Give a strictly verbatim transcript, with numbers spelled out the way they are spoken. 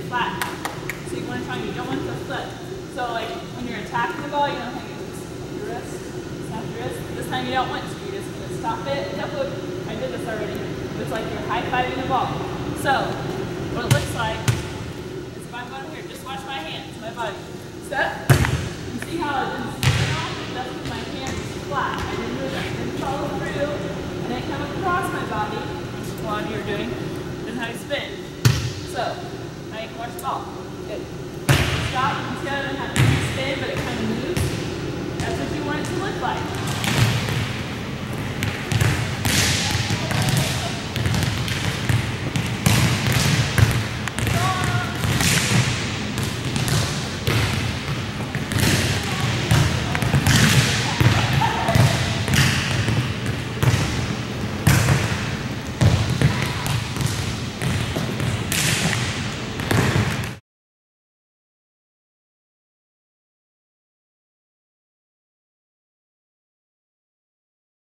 flat. So you want to try, you don't want to flip. So like when you're attacking the ball, you know how you just your wrist, snap your wrist. This time you don't want to. You're just going to stop it. Look, I did this already. It's like you're high-fiving the ball. So what it looks like is if I'm going here, just watch my hands, my body. Step. And see how I didn't spin off? That's because my hands flat. I didn't move it. I didn't follow through. I didn't come across my body, which is what you're doing. This is how you spin. So now you can watch the ball. Good. Stop. You see how I didn't have to spin, but it kind of moves. That's what you want it to look like.